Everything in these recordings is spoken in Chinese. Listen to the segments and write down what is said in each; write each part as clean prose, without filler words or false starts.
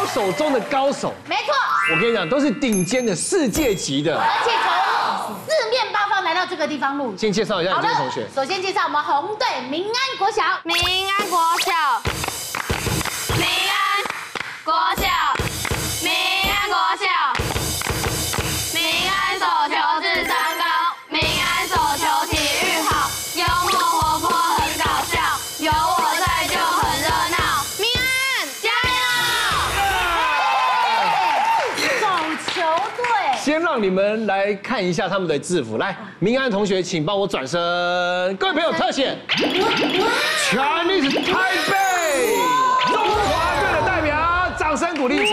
手中的高手。 没错。 我跟你讲，都是顶尖的世界级的。 而且从四面八方来到这个地方录影。 先介绍一下你这位同学。 首先介绍我们红队民安国小。 民安国小，民安国小，民安国小，民安手球智商高，民安手球体育好，幽默活泼很搞笑，有我在就很热闹。民安加油！ 手球队。 先让你们来看一下他们的制服。来，民安同学，请帮我转身。各位朋友，特写。Chinese Taipei， 中华队的代表，掌声鼓励一下。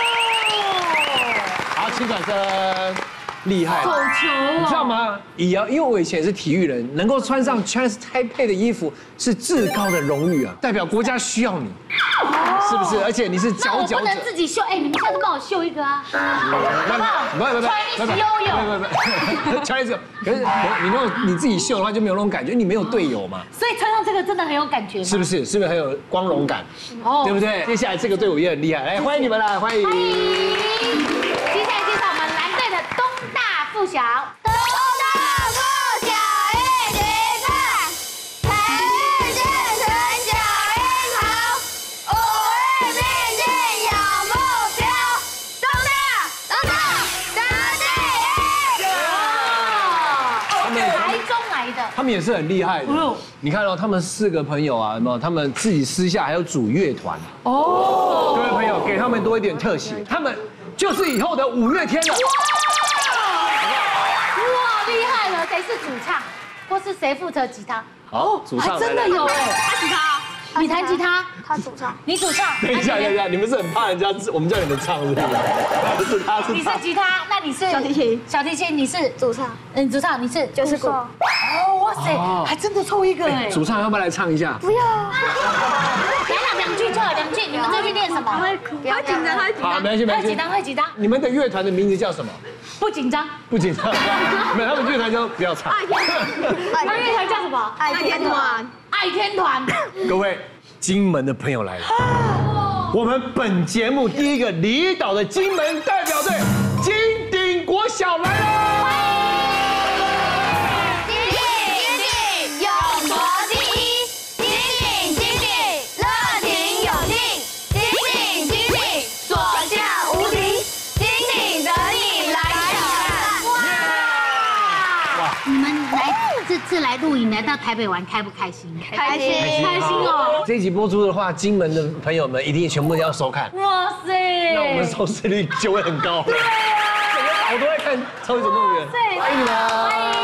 好，请转身。厉害， 手球你知道吗？因为我以前也是体育人，能够穿上 Chinese Taipei 的衣服是至高的荣誉啊，代表国家需要你，是不是？而且你是佼佼者。 那我不能自己秀，哎，你们下次帮我秀一个啊，好不好？Chinese 悠悠。 Chinese，可是你如果你自己秀的话，就没有那种感觉，你没有队友嘛。 所以穿上这个真的很有感觉， 是不是？是不是很有光荣感？哦，对不对？接下来这个队伍也很厉害，来欢迎你们来，欢迎。 欢迎。接下来介绍我们蓝队的东大附小。 东大附小一起看，培育精神小樱桃，五育并进有目标。东大第一！ 台中来的。 他们也是很厉害的。你看到他们4个朋友啊，有没有？他们自己私下还有组乐团。哦。各位朋友，给他们多一点特写，他们就是以后的5月天了。 哇，厉害了！谁是主唱，或是谁负责吉他？ 好，主唱还真的有哎， 他吉他， 你弹吉他， 他主唱， 你主唱。 等一下，你们是很怕人家我们叫你们唱是不是？不是，他是你是吉他，那你是小提琴， 小提琴，你是主唱， 嗯，主唱，你是就是鼓。 哦，哇塞，还真的凑一个哎。 主唱要不要来唱一下？ 不要， 两句就好2句，你们这句练什么？ 不要紧张，他会紧好， 张。 没关系，没关系。 会紧张，会紧张， 你们的乐团的名字叫什么？ 不紧张。 不紧张，没有，他们乐团就不要唱。 那乐团叫什么？ 爱天团， 爱天团。 各位，金门的朋友来了，我们本节目第一个离岛的金门代表队金鼎国小来了。 永国第一，金鼎，热情永定，金鼎，所向无敌，金鼎等你来挑战。 哇！你们这次来录影，来到台北玩，开不开心？ 开心， 开心哦！ 这一集播出的话，金门的朋友们一定全部要收看， 哇塞！ 那我们收视率就会很高。对啊，整个岛都在看《超级总动员》，欢迎你们！欢迎！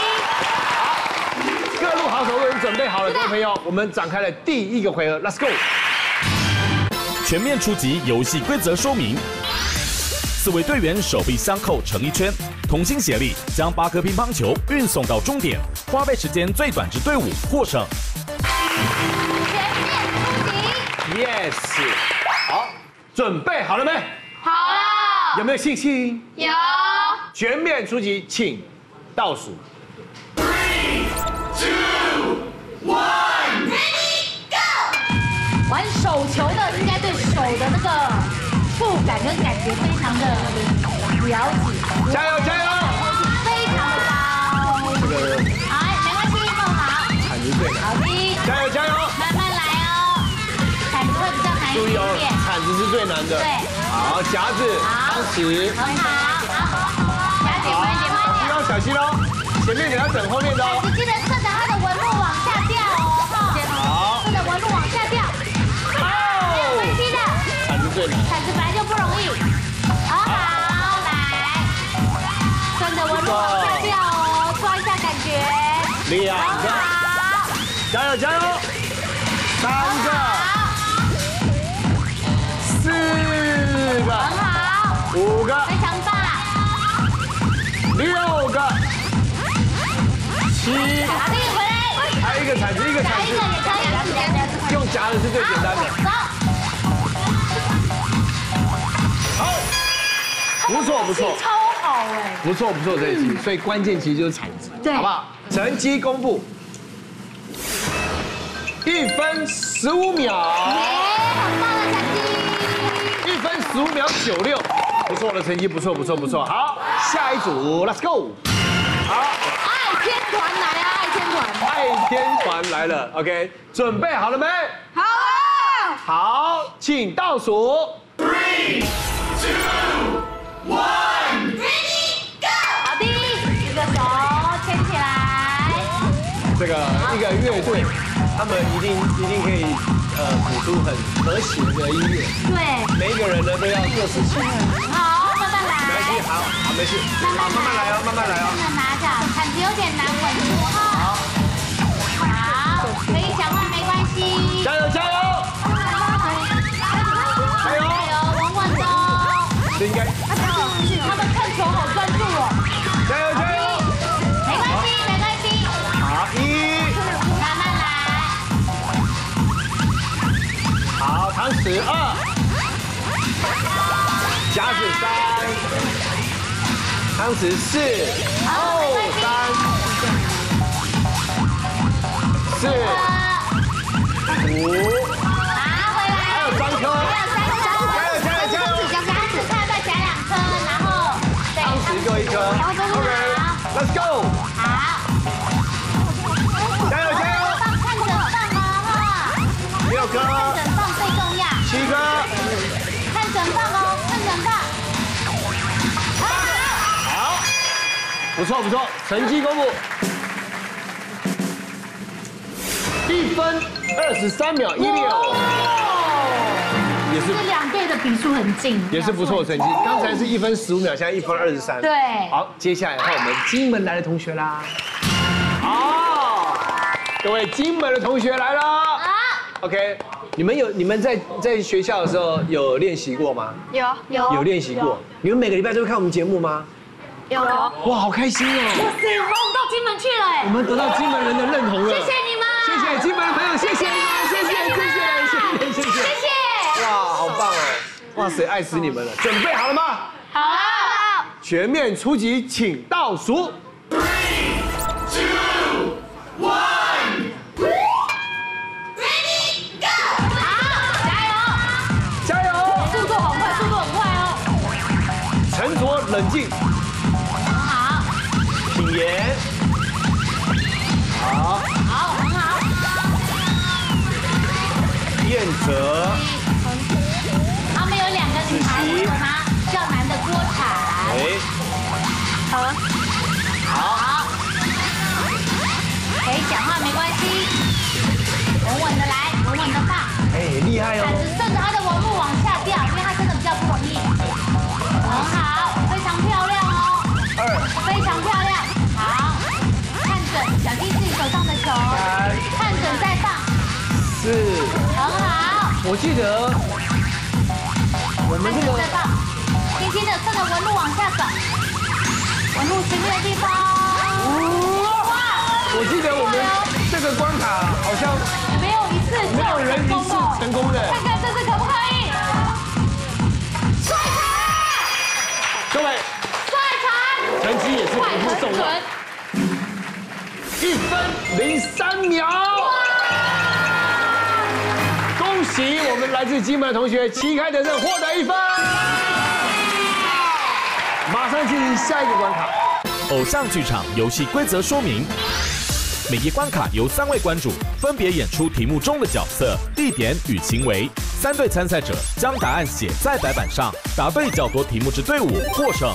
好，各路好手都已经准备好了，各位朋友，我们展开了第一个回合 ，Let's go！ 全面出击游戏规则说明：4位队员手臂相扣成一圈，同心协力将8颗乒乓球运送到终点，花费时间最短之队伍获胜。 全面出击。 Yes， 好，准备好了没？ 好了， 有没有信心？ 有。 全面出击，请倒数。3、2、1。 玩手球的应该对手的那个触感跟感觉非常的了解。 加油加油！ 非常的高。 这个好，没关系，弄好。 铲子对的。 好的， 加油加油！ 慢慢来哦。铲子会比较难一注意哦点点。， 铲子是最难的。 对。 好，夹子、汤匙。 很好，加点慢一点，慢一点。 要小心哦，前面你要等后面的哦。 你记得顺着它的纹路往下掉哦，哈。 好。 顺着纹路往下掉。没有关系的。 铲子最难。 铲子本来就不容易。好，来，顺着纹路往下掉哦，抓一下感觉。 2个， 好， 加油加油！3个，4个， 很好， 5个， 非常棒。 6个，7， 好，这个回来， 还有一个铲子，一个铲子， 夹一个也可以， 用夹的是最简单的。 走。 好，不错不错， 超好哎， 不错不错这一题，所以关键其实就是铲子， 对好不好？成绩公布，1分15秒， 很棒的成绩。 1分 15秒96，不错的成绩，不错。好，下一组 ，Let's go。好， 爱天团来啊， 爱天团来了 ，OK， 准备好了没？ 好了， 好，请倒数。3、2、1。 好的，一个手牵起来。 这个一个乐队，他们一定可以谱出很和谐的音乐。 对， 每一个人呢都要各司其职。 好，慢慢来。 没关系，好，没事，慢慢来哦。 真的拿着，感觉有点难稳住哈。好，可以讲话没关系。 加油！ 稳稳的哦。 这应该。 他们看球好专注哦。 加油！ 没关系。 好，1。 慢慢来。 好，汤匙2。夹子3。汤匙4。哦，3、4、5。 拿回来。 还有3颗。加油！ 夹子看再夹2颗，然后对。 汤匙各1颗。OK，Let's go。 好。 加油！ 看着放哦哈。 6颗。 看整放最重要。 7颗。 看整放哦，看整放。 好，不错，成绩公布。1分23秒16，也是这两队的比数很近， 也是不错的成绩。刚才是1分15秒，现在1分23。 对。 好，接下来换我们金门来的同学啦。好，各位金门的同学来了。OK， 你们在学校的时候有练习过吗？有练习过。你们每个礼拜都会看我们节目吗？ 有。 哇，好开心哦！ 哇塞，我们到金门去了哎！ 我们得到金门人的认同了。 谢谢你们， 谢谢金门的朋友，谢谢你们，谢谢。哇，好棒哦！哇塞，爱死你们了！准备好了吗？ 好了， 全面出击，请倒数。3、2、1。加油！ 速度很快哦。 沉着冷静， 好， 品言。好， 很好。 燕泽。 他们有2个女孩，有吗？叫男的郭采。 好了。 好。可以讲话没关系，稳稳的来，稳稳的放。 厉害哦！ 顺着他的纹路往下掉，因为他真的比较不容易。很好，非常漂亮哦。非常漂亮。好，看准，小心自己手上的球。看准再放。 4。 很好。 我记得我们这个再放，轻轻的顺着纹路往下走，纹路前面的地方。 我记得我们这个关卡好像没有一次成功的。 看看这次可不可以？帅各位，成绩也是不负众望，1分03秒。恭喜我们来自金门的同学旗开得胜，获得1分。马上进行下一个关卡。 偶像剧场游戏规则说明：每一关卡由3位关主分别演出题目中的角色、地点与行为。3队参赛者将答案写在白板上，答对较多题目之队伍获胜。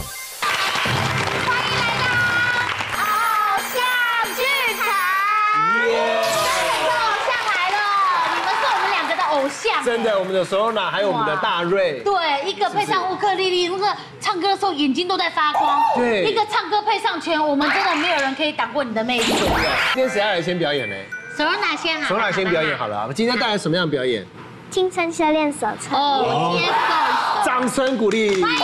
偶像， 真的，我们的 Sorona 还有我们的大瑞， 对，一个配上乌克丽丽，那个唱歌的时候眼睛都在发光， 对， 一个唱歌配上拳，我们真的没有人可以挡过你的魅力。 今天谁要来先表演呢 ？Sorona先好 ，Sorona先表演好了。我们今天带来什么样的表演？ 青春修炼手册。 哦，接受， 掌声鼓励。 拼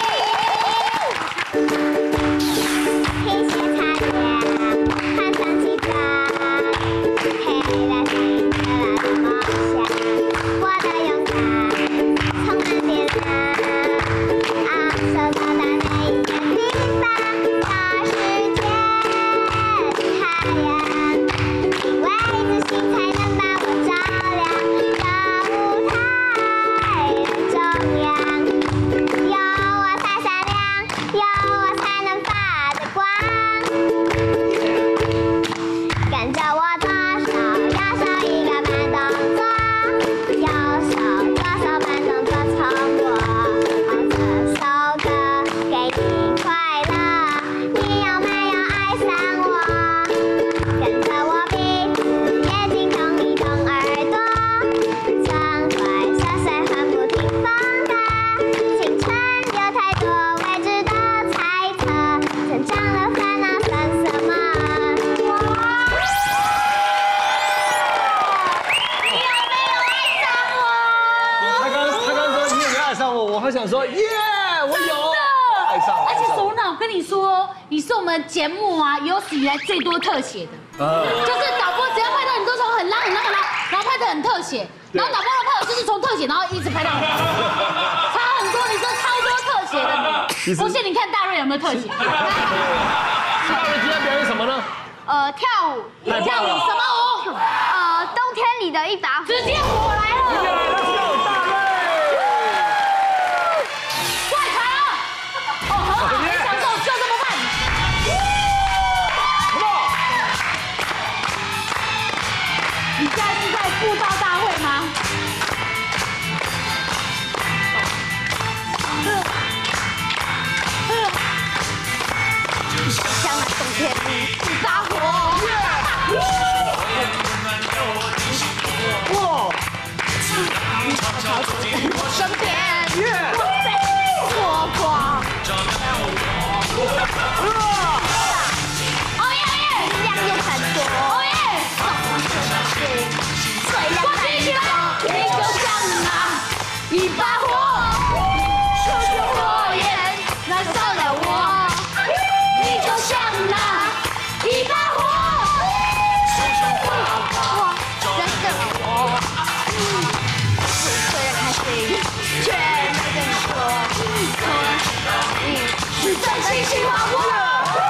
写擦亮，攀上几张，陪来生的梦想，我的勇敢充满力量，昂首到达每一个地方，大世界太阳，因为自信才能把我照亮，这舞台的中央。 他刚说你有没有爱上我？我还想说耶，我有爱上。 而且首脑，我跟你说，你是我们节目啊有史以来最多特写的。就是导播只要拍到你都从很拉，然后拍得很特写，然后导播的拍我就是从特写，然后一直拍到差很多，你说超多特写的。不信你看大瑞有没有特写？ 大瑞今天表演什么呢？ 跳舞。 跳舞什么舞？ 冬天里的一把火。 直接火来了。快传啊！哦，很好，没想到就这么慢。你现在是在布道大会吗？ 像冬天里一把火。 哇！ 身边火光。 哦耶！ 亮又闪烁。 哦耶！ 水亮在起来，你就像那一把火，手中火焰燃烧了我，你就像那一把火。 真的我，虽然开心，却没跟你说，你是真心喜欢我。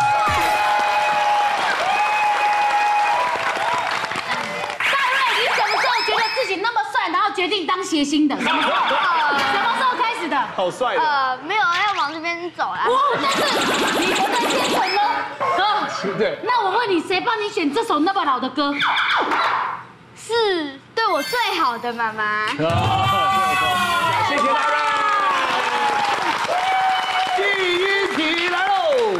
那么帅，然后决定当谐星的，什么时候开始的？ 好帅的。 没有要往这边走啦。 哇，但是你活在天成喽。 对。 那我问你，谁帮你选这首那么老的歌？ 是对我最好的妈妈。 谢谢大瑞。第一题来喽。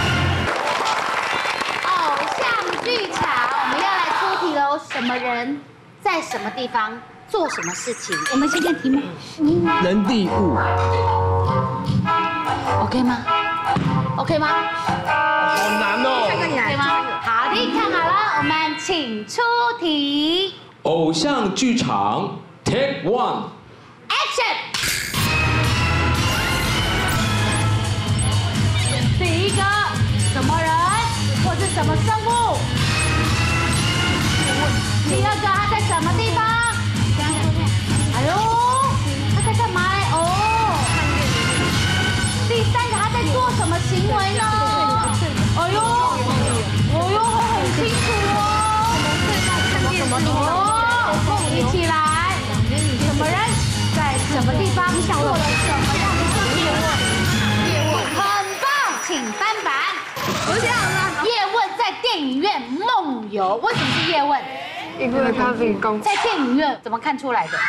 偶像剧场，我们要来出题喽。什么人？在什么地方做什么事情？我们先看题目。 人地物。 OK 吗 ？OK 吗？ 好难哦。 这个难。 OK 吗？好的，看好了，我们请出题。 偶像剧场 Take One。 Action！ 第一个，什么人或是什么生物？第二个，他在什么地方？哎呦，他在干嘛嘞？哦。第三个，他在做什么行为呢？哎呦，哦呦，很清楚哦。哦，一起来。什么人在什么地方做了什么样的事情？叶问，很棒，请翻版。我想了，叶问在电影院梦游，为什么是叶问？ 因为他是公在电影院怎么看出来的？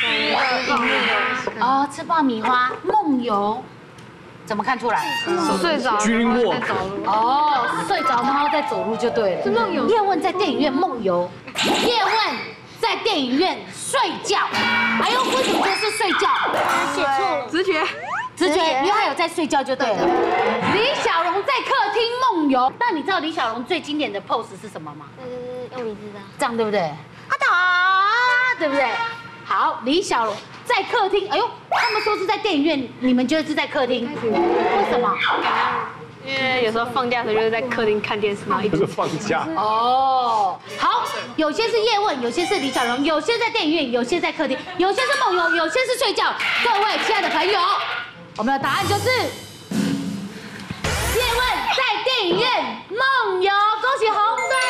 哦，吃爆米花，梦游，怎么看出来？ 睡着军火。 哦，睡着然后再走路就对了。是梦游。叶问在电影院梦游，叶问在电影院睡觉。哎呦，为什么说是睡觉？ 写错了，直觉， 因为他有在睡觉就对了。李小龙在客厅梦游，那你知道李小龙最经典的 pose 是什么吗？ 用鼻子的。 这样对不对？啊，对不对？好，李小龙在客厅，哎呦，他们说是在电影院，你们觉得是在客厅？为什么？ 因为有时候放假的时候就是在客厅看电视，然后一直放假。 哦，好，有些是叶问，有些是李小龙，有些在电影院，有些在客厅，有些是梦游，有些是睡觉。各位亲爱的朋友，我们的答案就是叶问在电影院梦游，恭喜红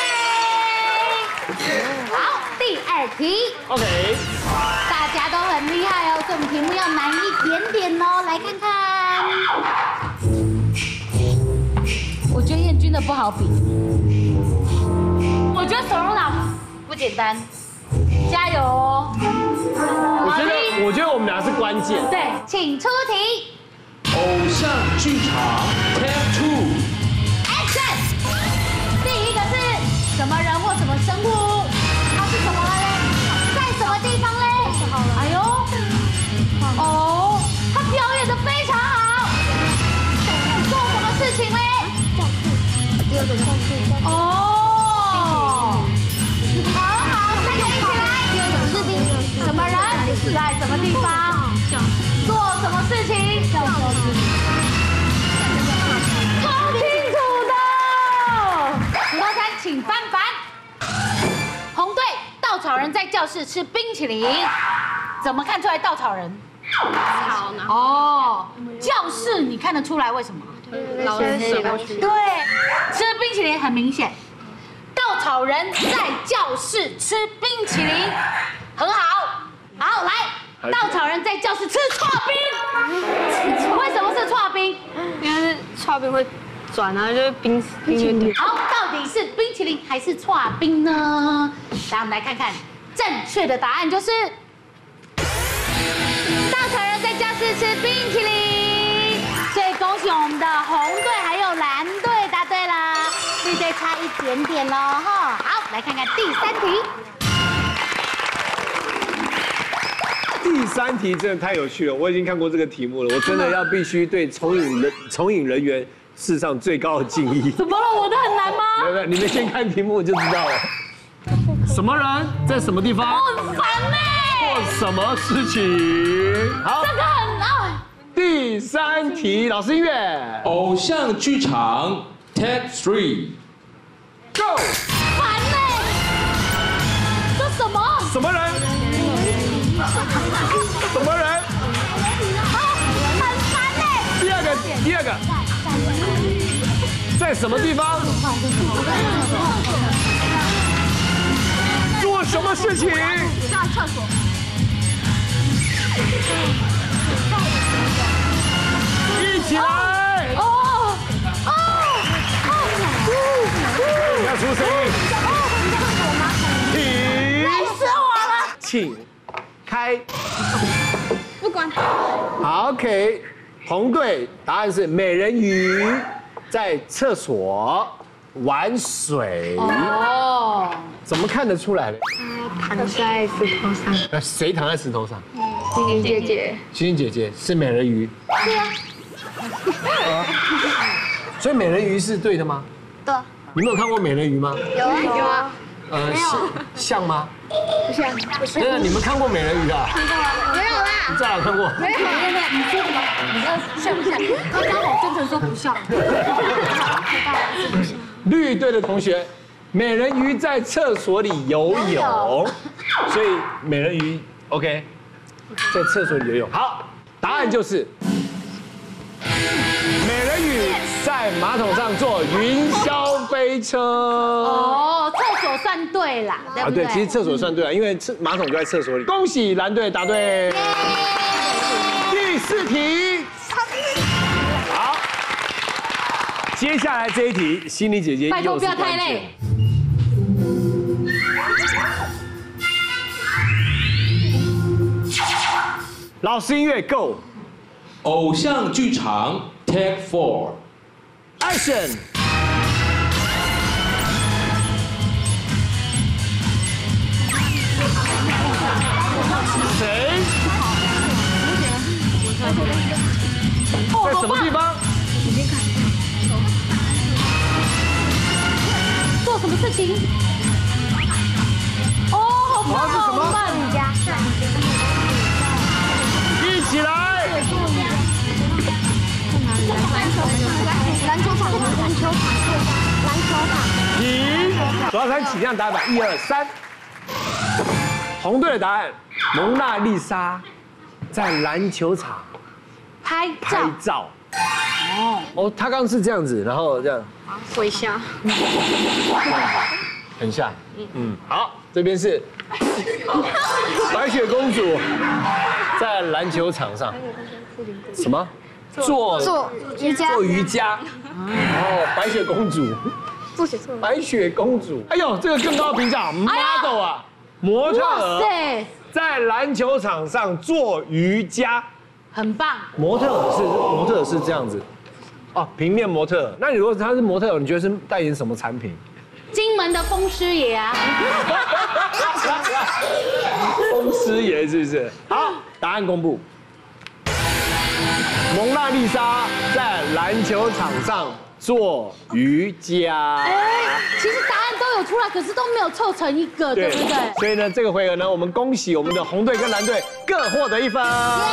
队。好，第二题 OK。 大家都很厉害哦，所以我们题目要难一点点哦，来看看。我觉得彦君的不好比，我觉得手龙脑不简单，加油哦！ 我觉得我们俩是关键。 对，请出题。 偶像剧场 Take Two。 Action！ 第一个是什么人或什么生物？它是什么嘞？在什么地方嘞？哎呦，哦，它表演得非常好。做什么事情嘞？ 第二个是哦，好好，大家一起来。 士兵， 什么人？ 在什么地方？做什么事情？超清楚的。数到3，请翻板。红队稻草人在教室吃冰淇淋，怎么看出来稻草人？ 好呢。 哦，教室你看得出来为什么？ 老师写过去。 对，吃冰淇淋很明显。稻草人在教室吃冰淇淋，很好。好，来，稻草人在教室吃剉冰，为什么是剉冰？ 因为是刨冰会转啊，就是冰淇淋。 好，到底是冰淇淋还是剉冰呢？来，我们来看看正确的答案就是稻草人在教室吃冰淇淋。所以恭喜我们的红队还有蓝队答对啦，绿队差一点点喽哈。好，来看看第3题。 第3题真的太有趣了，我已经看过这个题目了，我真的要必须对从影人员致上最高的敬意。 怎么了？我的很难吗？ 没有，你们先看题目就知道了。什么人在什么地方？ 很烦呢。 做什么事情？好， 这个很啊。 第3题，老师音乐。 偶像剧场 Take 3 Go。 烦呢。这什么？ 什么人？什么人？ 很烦呢。 第二个，在什么地方？做什么事情？ 上厕所。 一起来！ 哦。 不要出声音。停！ 累死我了。 请开。 不管。 好 ，OK。红队答案是美人鱼在厕所玩水。 哦。 怎么看得出来呢？ 躺在石头上。 谁躺在石头上？ 星星姐姐。 星星姐姐是美人鱼。 对啊。 所以美人鱼是对的吗？ 对。 你们有看过美人鱼吗？ 有啊有啊。 像吗？ 不像，不是。 真的，你们看过美人鱼啊？ 没有啦。 你在哪看过？ 没有，你说什么？你说像不像？刚刚好真诚说不像。 绿队的同学，美人鱼在厕所里游泳，所以美人鱼 OK， 在厕所里游泳。好，答案就是美人鱼在马桶上坐云霄飞车。 哦，厕所算对啦，对不对？ 对，其实厕所算对了，因为马桶就在厕所里。恭喜蓝队答对。第4题，好，接下来这一题，心理姐姐拜托不要又是关键。 太累。 老师音乐 Go， 偶像剧场 Take 4 Action。谁？在什么地方？ 做什么事情？哦，好慢， 是什么好慢。 一起来！ 篮球场， 停！数到3，请让答案板，1、2、3。红队的答案：蒙娜丽莎在篮球场拍拍照。 照。哦，他刚刚是这样子，然后这样， 微笑。 很像。好，这边是白雪公主在篮球场上，什么？做瑜伽。 做瑜伽。哦，白雪公主。白雪公主。哎呦，这个更高的评价 ，model 啊，模特儿在篮球场上做瑜伽， 很棒。 模特儿是这样子。哦，平面模特儿。那如果他是模特儿，你觉得是代言什么产品？ 金门的风师爷啊。 风师爷是不是？好，答案公布。 蒙娜丽莎在篮球场上做瑜伽。 其实答案都有出来，可是都没有凑成一个，对不对？ 所以呢，这个回合呢，我们恭喜我们的红队跟蓝队各获得1分。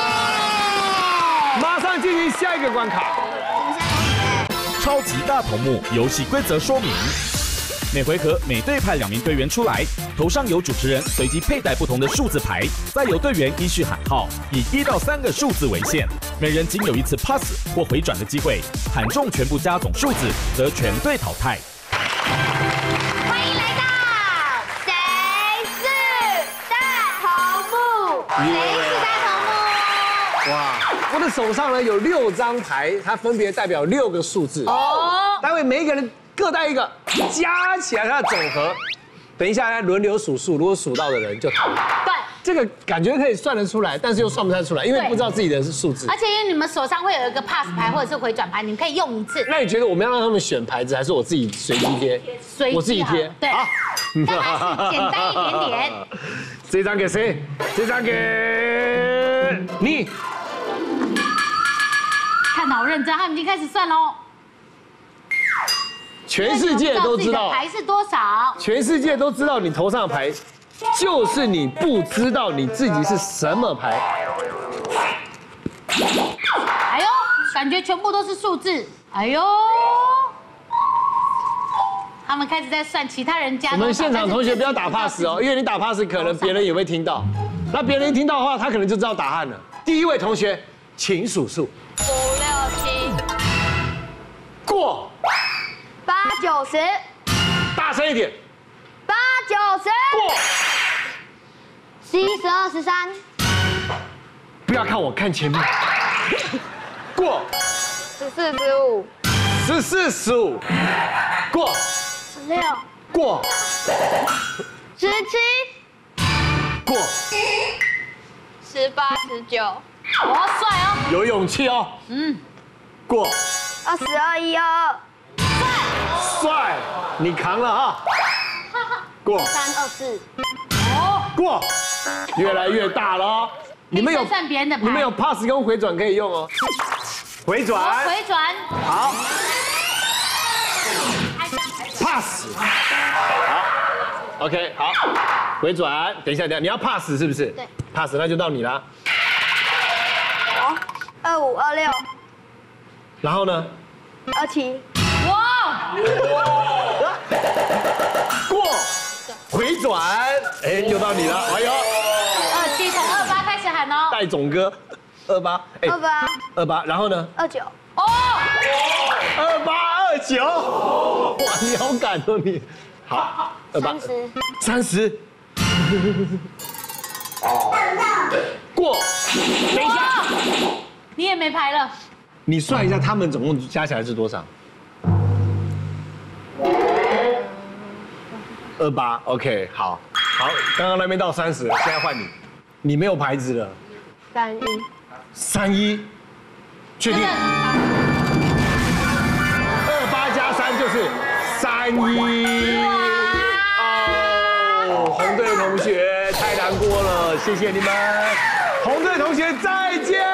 马上进行下一个关卡。 超级大头目游戏规则说明：每回合每队派2名队员出来，头上由主持人随机佩戴不同的数字牌，再由队员依序喊号，以1到3个数字为限，每人仅有1次 pass 或回转的机会，喊中全部加总数字则全队淘汰。 欢迎来到谁是大头目？谁是大头目？ 哇，我的手上呢有6张牌，它分别代表6个数字。待会每一个人各带一个，加起来它的总和。等一下来轮流数数，如果数到的人就淘汰。 对。 这个感觉可以算得出来，但是又算不太出来，因为不知道自己的是数字。 而且因为你们手上会有一个 pass 牌或者是回转牌，你们可以用一次。 那你觉得我们要让他们选牌子，还是我自己随机贴？ 随机我自己贴。 对。当然是简单一点点。 这张给谁？这张给你。 看得好认真，他们已经开始算喽。 全世界都知道牌是多少。 全世界都知道你头上的牌，就是你不知道你自己是什么牌。 哎呦，感觉全部都是数字。哎呦，他们开始在算其他人家。 我们现场同学不要打 pass 哦，因为你打 pass 可能别人也会听到，那别人一听到的话，他可能就知道答案了。第一位同学，请数数。 5、6、7。 过。 8、9、10。 大声一点。 8、9、10。 过。 11、12、13。 不要看我，看前面。过。 14、15。 14、15。过。 16。 过。 17。 过。 18、19。 哦，帅哦。 有勇气哦。过。 22、12。 帅，你扛了啊！过。 3、24。 过，越来越大了哦。你们有算别人的牌， 你们有 pass 跟回转可以用哦。回转。 回转。 好。pass。好。OK， 好。回转，等一下，你要 pass 是不是？ 对。 pass 那就到你了。 好。25、26。 然后呢 ？27。 哇！ 过。回转，哎，又到你了，哎呦。 27从28开始喊哦。 戴总哥，28，哎，28，然后呢 ？29。 哦。 28、29，哇，你好敢哦你。好，28、30。过。等一下， 你也没牌了。 你算一下，他们总共加起来是多少？28 ，OK， 好，刚刚那边到30，现在换你，你没有牌子了。31，确定？28加3就是31。哦，红队同学太难过了，谢谢你们，红队同学再见。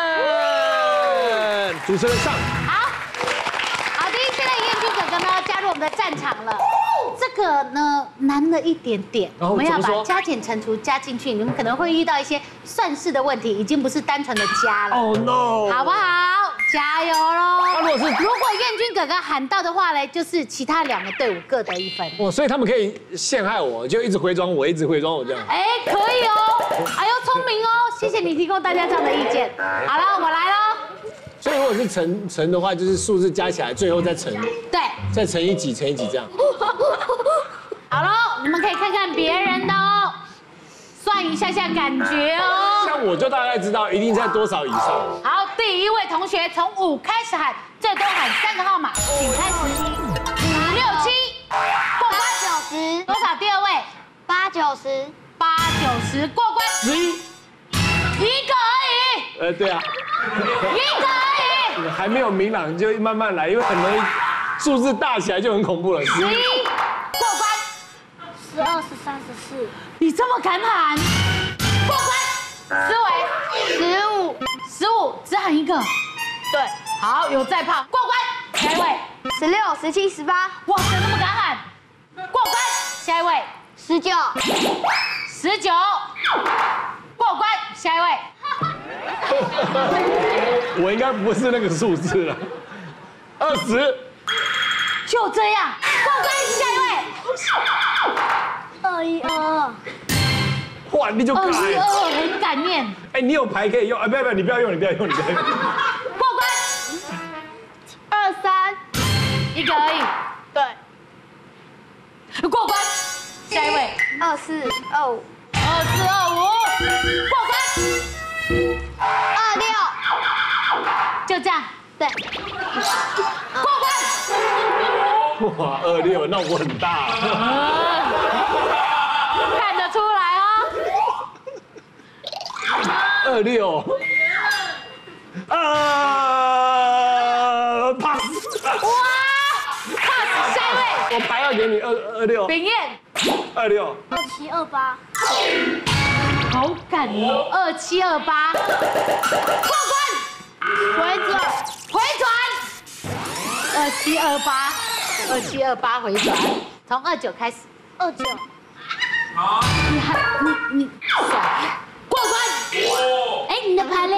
主持人上。 好，第一现在彦君哥哥呢加入我们的战场了。这个呢难了一点点，我们要把加减乘除加进去，你们可能会遇到一些算式的问题，已经不是单纯的加了。 Oh no！ 好不好？加油喽！ 如果彦君哥哥喊到的话呢，就是其他2个队伍各得1分。 哦，所以他们可以陷害我，就一直回装我，一直回装我这样。 哎，可以哦。哎呦，聪明哦！谢谢你提供大家这样的意见。好了，我来喽。 所以如果是乘的话，就是数字加起来，最后再乘。 对。 再乘以几乘以几这样。 好喽，你们可以看看别人的哦，算一下下感觉哦。 像我就大概知道一定在多少以上。 好，第一位同学从5开始喊，最多喊3个号码，请开始。5、6、7，过关。 8、9、10。 多少？第二位。 8、9、10。 8、9、10，过关。 11。 1个而已。 对啊。 1个而已。 还没有明朗就慢慢来，因为很容易数字大起来就很恐怖了。 11，过关。 12、13、14。 你这么敢喊？过关。思维。 15， 只喊喊一个。 对， 好，有在跑，过关。下一位， 16、17、18、 哇，谁那么敢喊？过关。下一位 19、 ，19，过关。下一位， 我应该不是那个数字了。20， 就这样，过关。下一位， 21、22。 哇，你就改。 22，很敢念。 哎，你有牌可以用，哎，不要，你不要用，你不要用，你不要用。 过关。 23。 一个而已。 对。 过关。下一位 24、25。 2425，过关。 26。 就这样。 对。 过关。 哇，26，那我很大。 看得出来哦。 26。pass。 哇 ，pass。下一位， 我牌要给你26。 秉彦。 26。 27、28。 好敢哦，2728。过关。 回转。 回转。2728，2728回转，从29开始。 29。 你甩，过关。哎，你的牌嘞？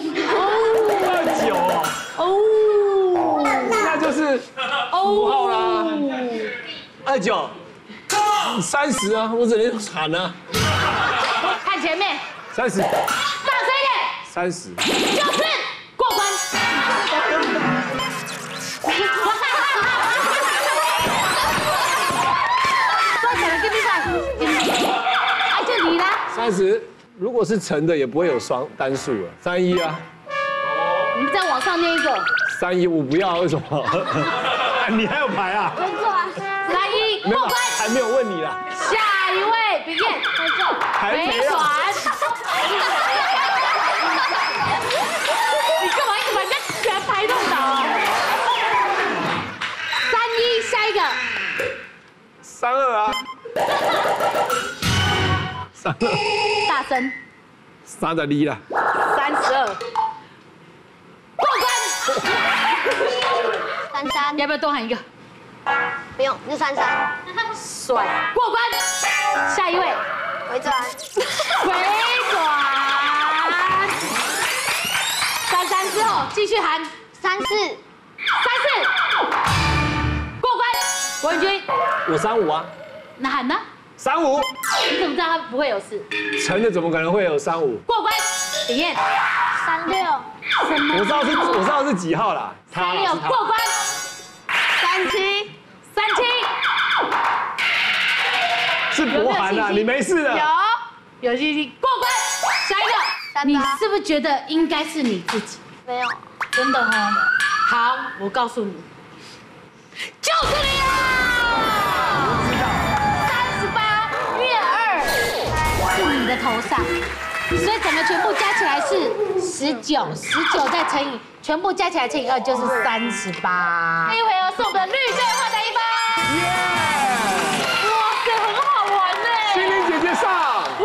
29哦。那就是5号啦。29。30啊，我只能喊啊。 看前面， 30。 大声一点。 30。 就是过关。多少了？给你看。哎，就你啦。 30，如果是乘的也不会有双单数了。31啊。 你再往上念一个。 31我不要，为什么？你还有牌啊？ 回转。 31过关。 还没有问你啦。 下一位，秉彦。 还没有。 回转。你干嘛一直把人家全牌弄倒啊？31，下一个。 32啊。32。 大声。 32啦。 32。过关。 33。 要不要多喊一个？ 不用，就33。 甩。过关。下一位。 回转。 回转。33之后继续喊。 34。 过关。文君。 我35啊。 那喊呢 ？35。 你怎么知道他不会有事？ 乘的怎么可能会有35？ 过关。秉彦。 36。 什么？ 我知道是几号啦。 36过关。 37。 37。 是博涵啊，你没事的。 有信心过关。下一个，你是不是觉得应该是你自己？ 没有。 真的哦。好，我告诉你，就是你啦。38月2是你的头上，所以整个全部加起来是19，19再乘以全部加起来乘以2就是38。这一回合是我们的绿队获得1分。哇塞，很好玩呢。 心灵姐姐上。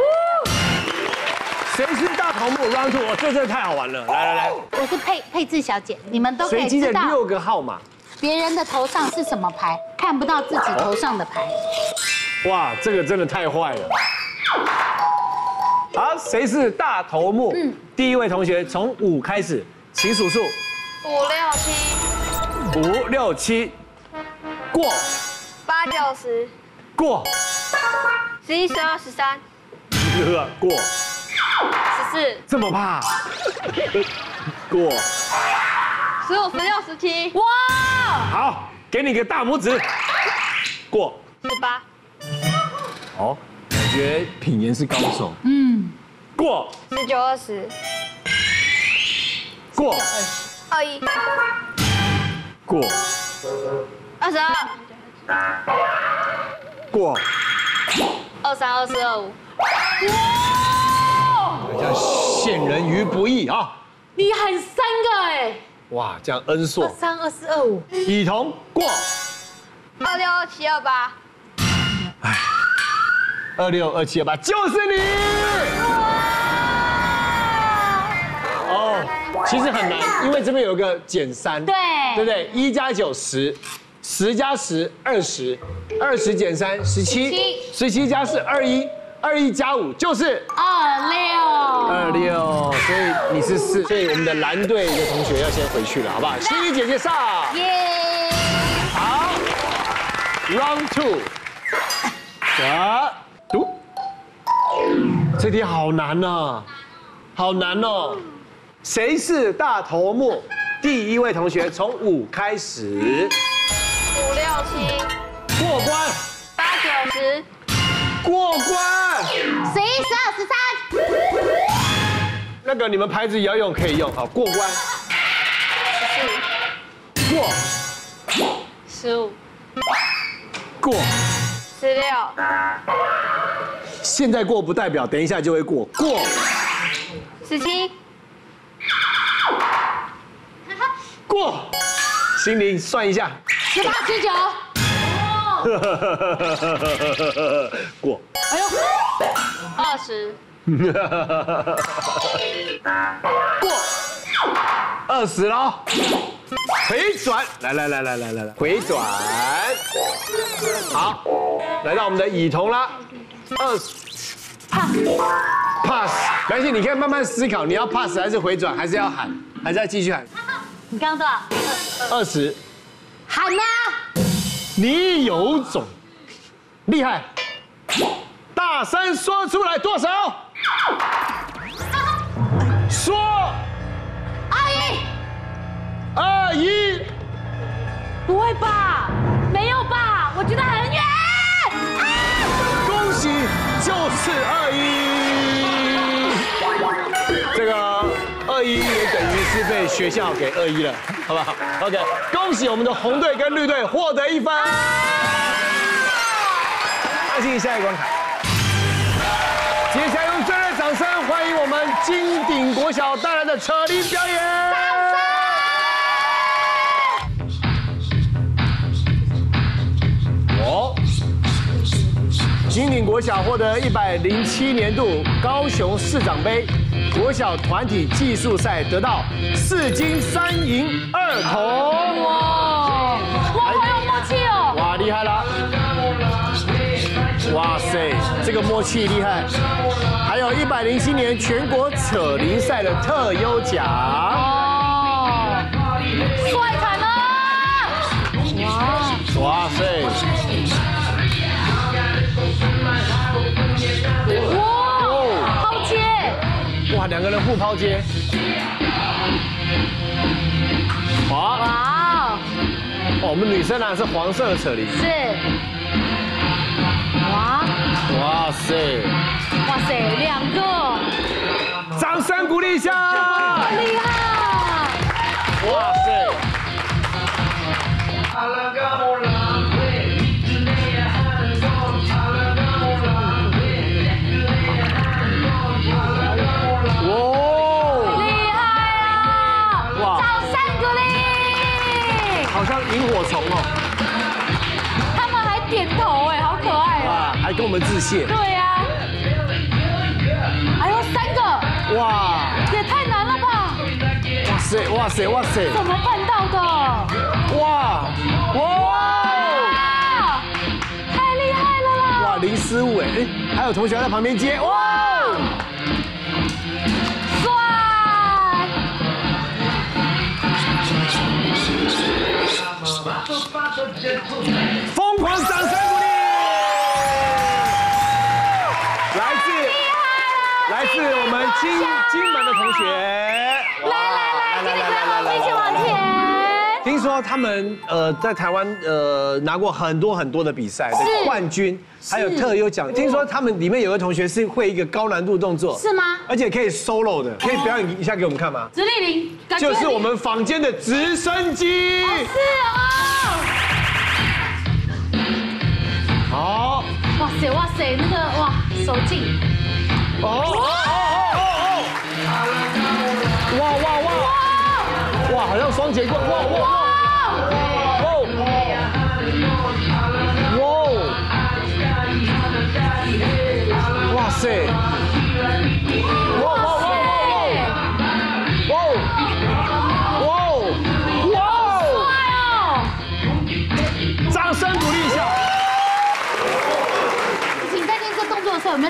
谁是大头目 Round 2？哦，这真的太好玩了！来， 我是佩智小姐，你们都可随机的以知道 6个号码。 别人的头上是什么牌，看不到自己头上的牌。 哇，这个真的太坏了。好，谁是大头目？第一位同学从5开始，请数数。 5、6、7。 5、6、7，过。 8、9、10。 过。 11、12、13。 过。 14。 这么怕？过。 15、16、17。 哇！ 好，给你个大拇指。过。 18。 哦，感觉品言是高手。过。 19、20。 过。 21。 过。 22。 过。 23、24、25。 这样陷人于不义啊！ 你喊3个哎， 哇，这样恩硕。 23、24、25。 以彤过。 26、27、28。 26、27、28，就是你！哦， 其实很难，因为这边有个减3， 对对不对？1加9 10，10加10 20，20减3 17，17加4 21，21加5就是 26， 所以你是4，所以我们的蓝队的同学要先回去了，好不好？心怡姐姐上， 耶！ 好 ，Round 2，读，这题好难呐，好难哦。谁是大头目？第一位同学从5开始， 5、6、7、 过关， 8、9、10。 过关。 11、12、13。 那个你们牌子也要用，可以用，好，过关。过 15、 过， 16、 现在过不代表等一下就会过，过 17、 过。心灵算一下， 18、19。 过。 哎呦， 20、 过20喽，回转，来，回转，好，来到我们的乙彤啦，pass，没关系，你可以慢慢思考，你要 pass 还是回转，还是要喊，还是要继续喊你刚刚多少 ？20， 喊啊！ 你有种，厉害，大声说出来多少？说。 阿姨， 21， 不会吧？没有吧？我觉得很远。 恭喜，就是21。这个21也等于是被学校给21了，好不好 ？OK， 恭喜我们的红队跟绿队获得1分。相信下一个关卡。接下来用最热烈掌声欢迎我们金鼎国小带来的扯铃表演。金鼎国小获得107年度高雄市长杯国小团体技术赛，得到4金3银2铜。 哇，好有默契哦！ 哇，厉害了！哇塞，这个默契厉害。还有107年全国扯铃赛的特优奖。 哦，帅惨了！ 哇塞！ 哇，抛接！ 哇，2个人互抛接。好。 哇， 哦，我们女生呢是黄色的扯铃。 是。哇， 哇塞！ 哇塞，2个！ 掌声鼓励一下！ 厉害！ 哇塞！好像萤火虫哦， 他们还点头哎，好可爱哦！ 哇，还跟我们致谢。 对呀，还有3个， 哇， 也太难了吧！ 哇塞，哇塞，哇塞， 怎么办到的？ 哇，哇， 太厉害了啦！ 哇，零失误哎，还有同学在旁边接，哇， 帅！ 疯狂掌声鼓励！来自我们金门的同学， 来，一起往前。 听说他们在台湾拿过很多的比赛的冠军，还有特优奖。听说他们里面有个同学是会一个高难度动作， 是吗？ 而且可以 solo 的，可以表演一下给我们看吗？ 直立铃， 就是我们坊间的直升机。 是哦。 好。 哇塞，那个哇手劲。 哇，好像双节棍，哇塞，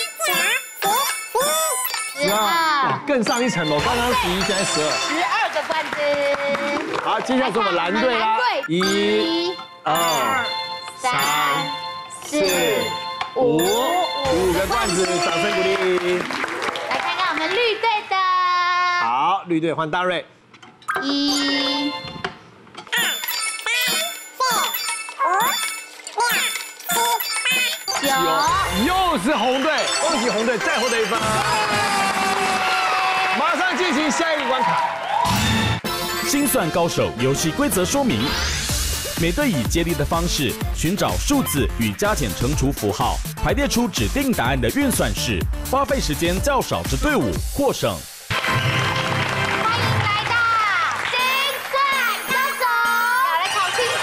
12， 更上一层楼，刚刚11，现在12。 12个罐子。 好，接下来是我们蓝队啦，1、2、3、4、5个罐子，掌声鼓励。 来看看我们绿队的。 好，绿队换大瑞。 1、2、3、4、5、6、7、8、9。 又是红队，恭喜红队再获得1分。马上进行下一个关卡。 心算高手游戏规则说明：每队以接力的方式寻找数字与加减乘除符号，排列出指定答案的运算式，花费时间较少之队伍获胜。 欢迎来到心算高手，要来考心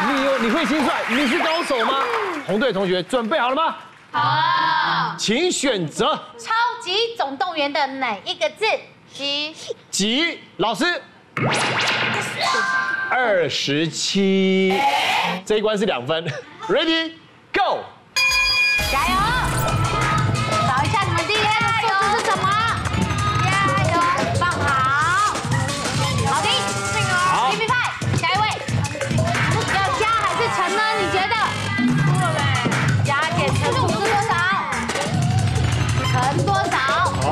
你会心算，你是高手吗？红队同学准备好了吗？ 好， 请选择。 超级总动员的哪一个字？ 几？老师。27，这一关是2分。Ready go！ 加油！找一下你们第一个数字是什么？加油！放好，好的， 好 ，P 派，下一位，要加还是乘呢？你觉得？加减乘除是多少？乘多少？ 好，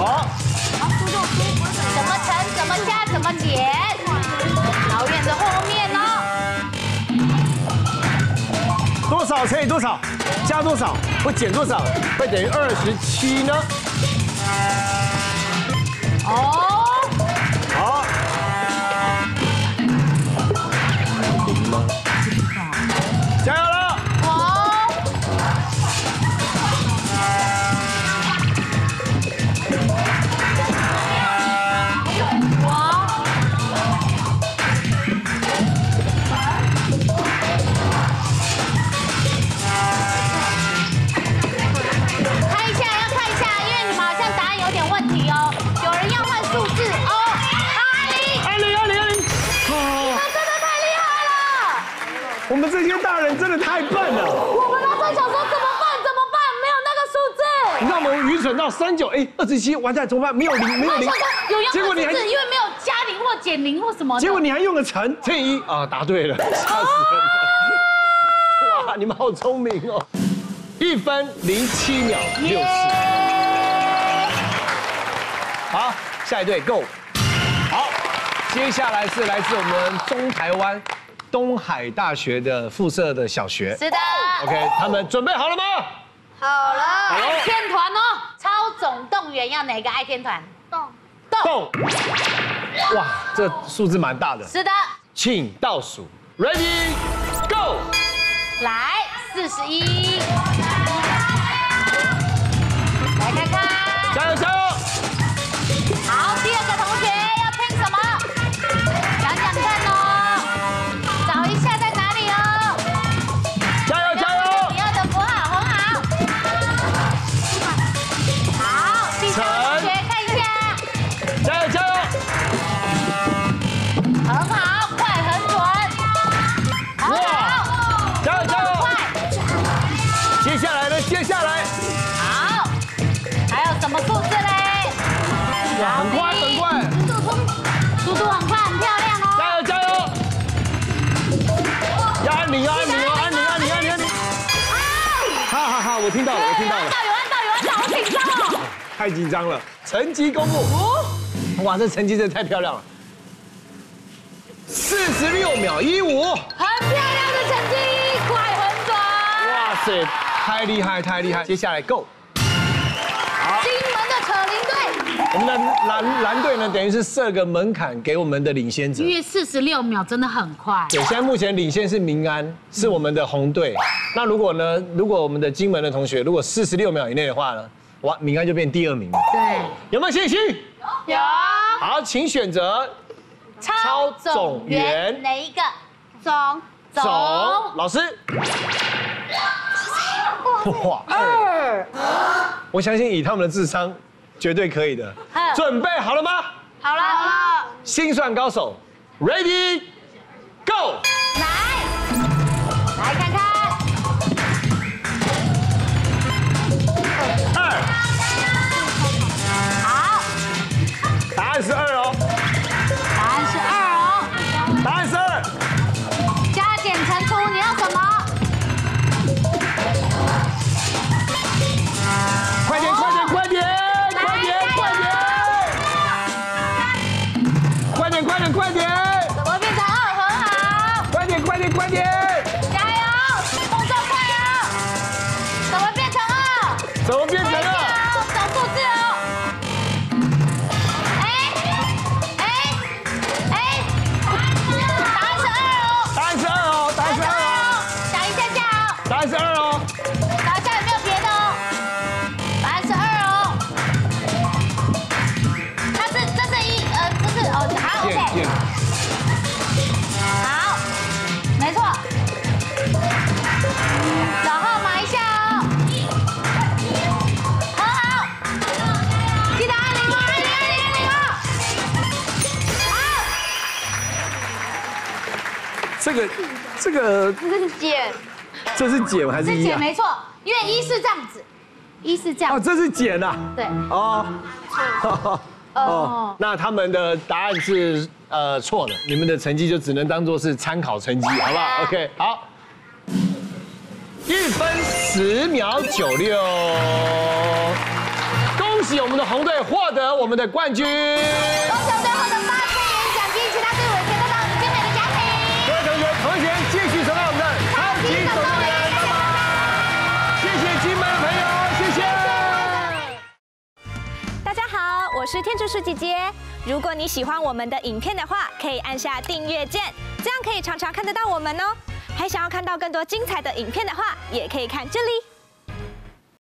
怎么乘？怎么加？怎么减？老远的后面哦。 多少乘以多少？加多少？会减多少？会等于27呢？ 哦， 好，加油了！ 哦，看一下，要看一下，因为你们好像答案有点问题哦，有人要换数字哦。 20， 他真的太厉害了！ 我们这些大人真的太笨了。 我们那时候想说怎么办？没有那个数字。 你知道我们愚蠢到39，27，完蛋怎么办？没有零，没有零想。说有要结果你还换数字，因为没有加零或减零或什么的。 结果你还用了乘以1啊，答对了，吓死人了！哇，你们好聪明哦！1分07秒64。好，下一队 Go。好，接下来是来自我们中台湾东海大学的附设的小学。 是的。 OK， 他们准备好了吗？ 好了， 好爱天团哦，超总动员要哪个爱天团？ 动。哇，这数字蛮大的。 是的， 请倒数 ，Ready Go。 来41，来看看， 加油加油！ 好，第二个同学要拼什么？想想看哦，找一下在哪里哦。 加油加油！ 你要的符号很好。好，第三个同学看一下， 加油加油！ 很好，快很准，很好。 加油加油！接下来呢？接下来， 好，还有什么数字嘞？ 哇，很快很快， 速度很快，很漂亮哦。 加油加油！要按铃哦，按铃哦，按铃按铃按铃按铃！哈，我听到了，我听到了， 有按到，好紧张哦。 太紧张了。成绩公布，哇，这成绩真的太漂亮了，46秒15， 很漂亮的成绩，快很准。 哇塞，太厉害太厉害！接下来 Go。 金门的扯铃队， 我们的蓝队呢，等于是设个门槛给我们的领先者。 因为46秒真的很快。 对，现在目前领先是民安，是我们的红队。那如果我们的金门的同学如果46秒以内的话呢，哇，民安就变第2名。 对， 有没有信心？ 有。 好，请选择超总员哪一个？总。 老师。哇 2。 我相信以他们的智商，绝对可以的。准备好了吗？ 好了。 心算高手 ，Ready Go。 来看看。 2。 好， 答案是2哦。 答案是2哦。 答案是2。 加减乘除，你要什么？ 快点！ 怎么变成2？很好。 快点！ 加油，动作快哦！怎么变成2？ 怎么变成2？ 找数字哦。答案是2哦。 答案是2哦。 想一下下哦。 答案是2哦。 找一下有没有别的哦。答案是2哦。这是哦，好 OK。好，没错。 这个这是剪， 这是减还是是一啊？ 减没错，因为一是这样子，一是这样哦， 子， 这是减啊。 对， 哦。哦，那他们的答案是错的，你们的成绩就只能当做是参考成绩，好不好 ？OK， 好，1分10秒96，恭喜我们的红队获得我们的冠军。 恭喜我们获得8000元奖金，其他队伍也可以得到精美的奖品。 各位同学，同学继续收看我们的超级手动员，拜拜！谢谢金门的朋友，谢谢。 大家好，我是天竺鼠姐姐。如果你喜欢我们的影片的话，可以按下订阅键，这样可以常常看得到我们哦。还想要看到更多精彩的影片的话，也可以看这里。